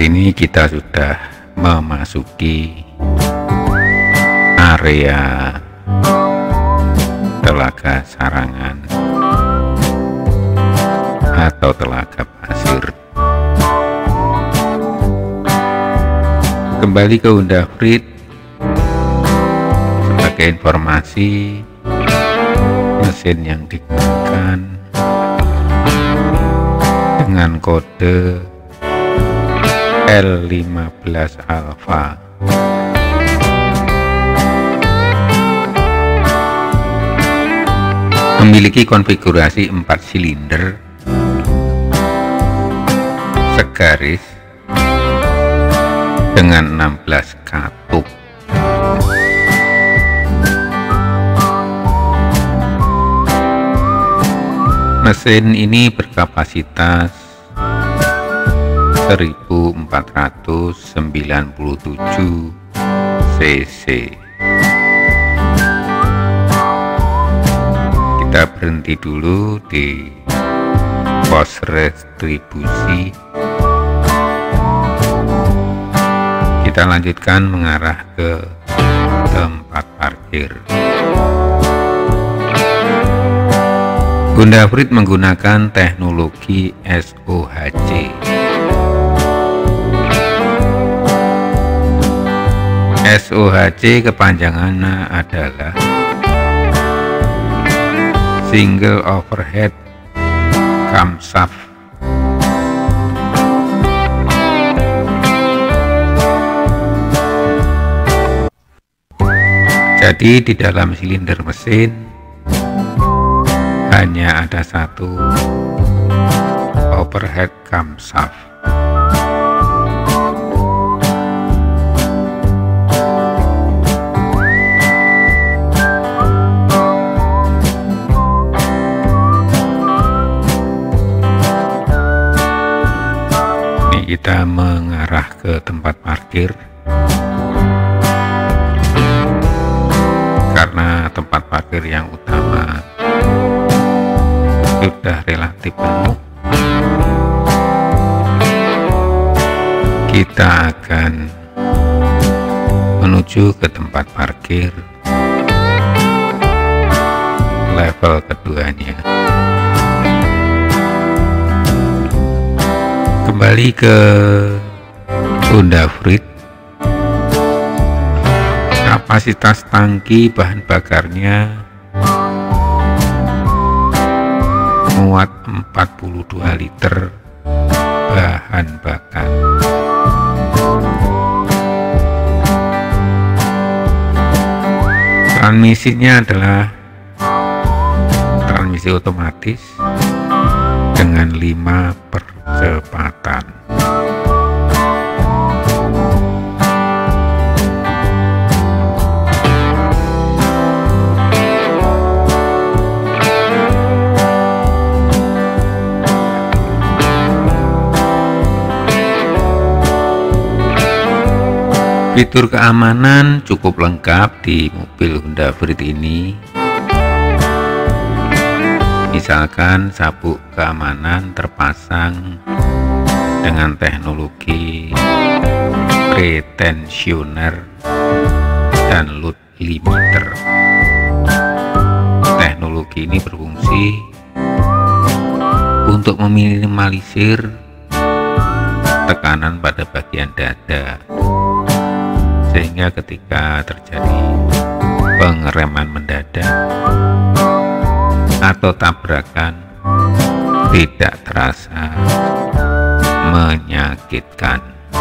ini kita sudah memasuki area Telaga Sarangan atau Telaga Pasir. Kembali ke Honda Freed. Sebagai informasi, mesin yang digunakan dengan kode L15 Alpha. Memiliki konfigurasi 4 silinder segaris dengan 16 katup. Mesin ini berkapasitas 1497 cc. Kita berhenti dulu di pos retribusi. Kita lanjutkan mengarah ke tempat parkir. Honda Freed menggunakan teknologi SOHC. SOHC kepanjangannya adalah Single Overhead Camshaft. Jadi di dalam silinder mesin hanya ada satu overhead camshaft. Ini kita mengarah ke tempat parkir karena tempat parkir yang utama sudah relatif penuh. Kita akan menuju ke tempat parkir level keduanya. Kembali ke Honda Freed. Kapasitas tangki bahan bakarnya muat 42 liter bahan bakar. Transmisinya adalah transmisi otomatis dengan 5 percepatan. Fitur keamanan cukup lengkap di mobil Honda Freed ini. Misalkan sabuk keamanan terpasang dengan teknologi pretensioner dan load limiter. Teknologi ini berfungsi untuk meminimalisir tekanan pada bagian dada, sehingga ketika terjadi pengereman mendadak atau tabrakan tidak terasa menyakitkan.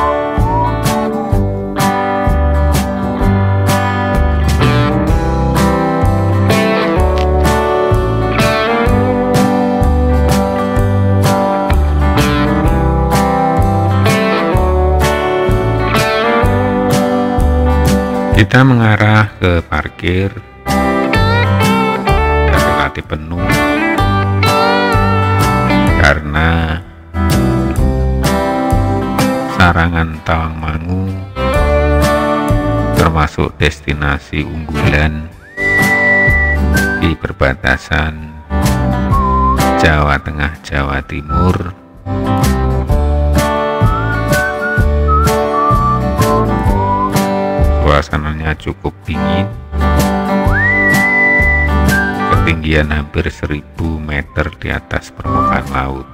Kita mengarah ke parkir dan relatif penuh karena Sarangan Tawangmangu termasuk destinasi unggulan di perbatasan Jawa Tengah Jawa Timur suasananya cukup dingin, ketinggian hampir 1000 meter di atas permukaan laut.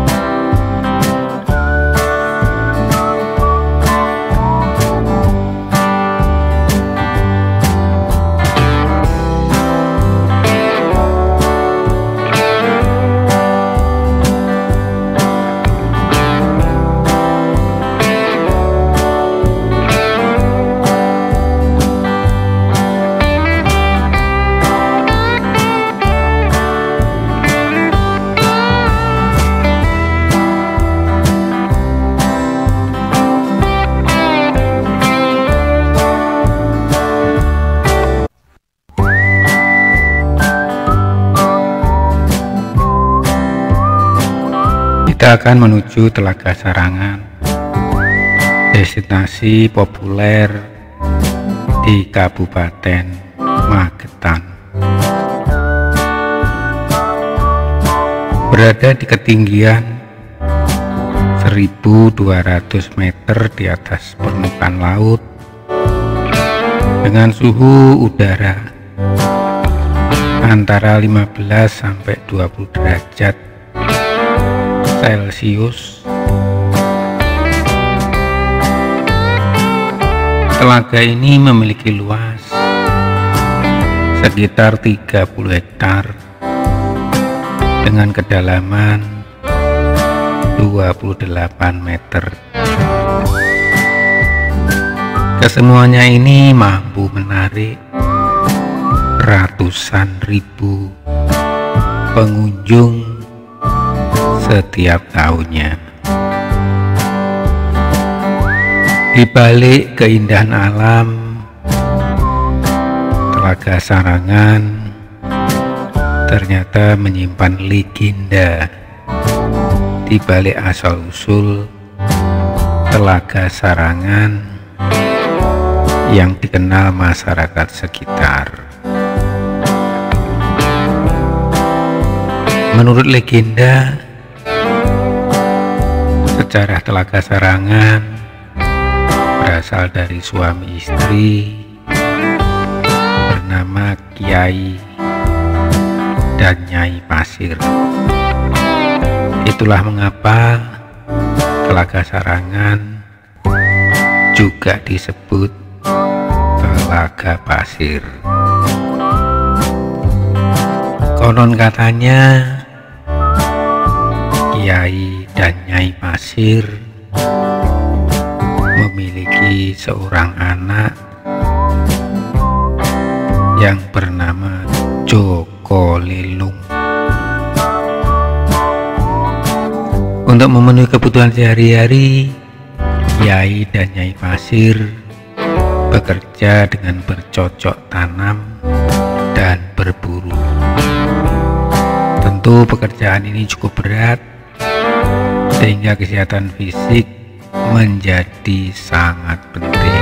Kita akan menuju Telaga Sarangan, destinasi populer di Kabupaten Magetan. Berada di ketinggian 1200 meter di atas permukaan laut, dengan suhu udara antara 15 sampai 20 derajat Celcius. Telaga ini memiliki luas sekitar 30 hektar dengan kedalaman 28 meter. Kesemuanya ini mampu menarik ratusan ribu pengunjung setiap tahunnya. Di balik keindahan alam, Telaga Sarangan ternyata menyimpan legenda di balik asal-usul Telaga Sarangan yang dikenal masyarakat sekitar. Menurut legenda, sejarah Telaga Sarangan berasal dari suami istri bernama Kiai dan Nyai Pasir. Itulah mengapa Telaga Sarangan juga disebut Telaga Pasir. Konon katanya Kiai dan Nyai Pasir memiliki seorang anak yang bernama Joko Lelung. Untuk memenuhi kebutuhan sehari-hari, Kiai dan Nyai Pasir bekerja dengan bercocok tanam dan berburu. Tentu pekerjaan ini cukup berat, sehingga kesehatan fisik menjadi sangat penting.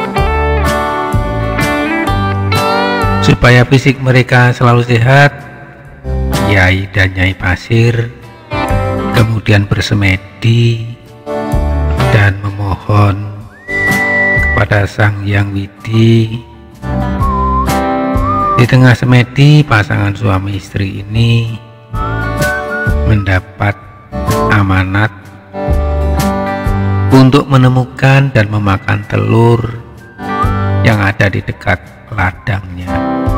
Supaya fisik mereka selalu sehat, Kiai dan Nyai Pasir kemudian bersemedi dan memohon kepada Sang Hyang Widi. Di tengah semedi, pasangan suami istri ini mendapat amanat untuk menemukan dan memakan telur yang ada di dekat ladangnya.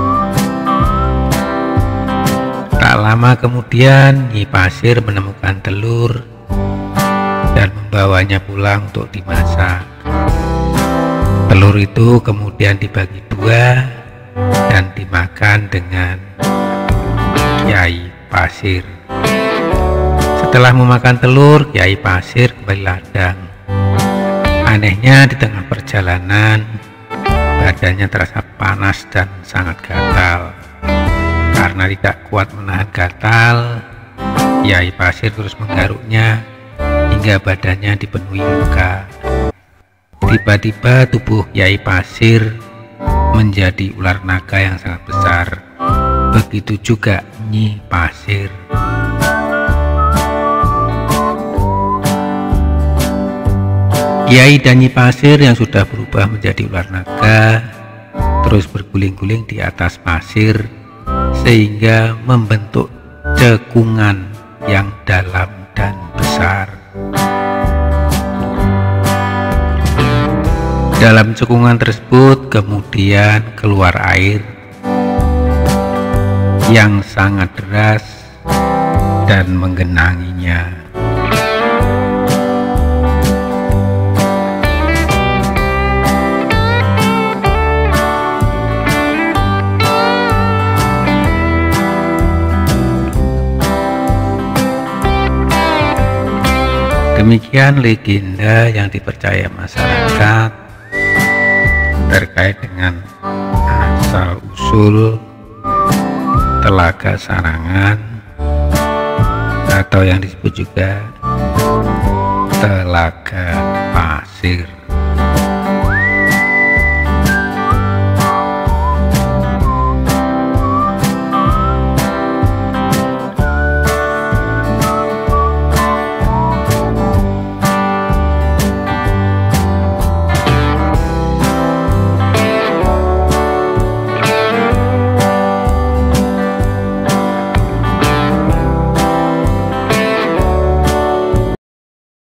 Tak lama kemudian Nyi Pasir menemukan telur dan membawanya pulang untuk dimasak. Telur itu kemudian dibagi dua dan dimakan dengan Kiai Pasir. Setelah memakan telur, Kiai Pasir kembali ladang. Anehnya, di tengah perjalanan badannya terasa panas dan sangat gatal. Karena tidak kuat menahan gatal, Kiai Pasir terus menggaruknya hingga badannya dipenuhi luka. Tiba-tiba tubuh Kiai Pasir menjadi ular naga yang sangat besar. Begitu juga Nyi Pasir. Kiai dan Nyi Pasir yang sudah berubah menjadi ular naga terus berguling-guling di atas pasir sehingga membentuk cekungan yang dalam dan besar. Dalam cekungan tersebut kemudian keluar air yang sangat deras dan menggenanginya. Demikian legenda yang dipercaya masyarakat terkait dengan asal-usul Telaga Sarangan atau yang disebut juga Telaga Pasir.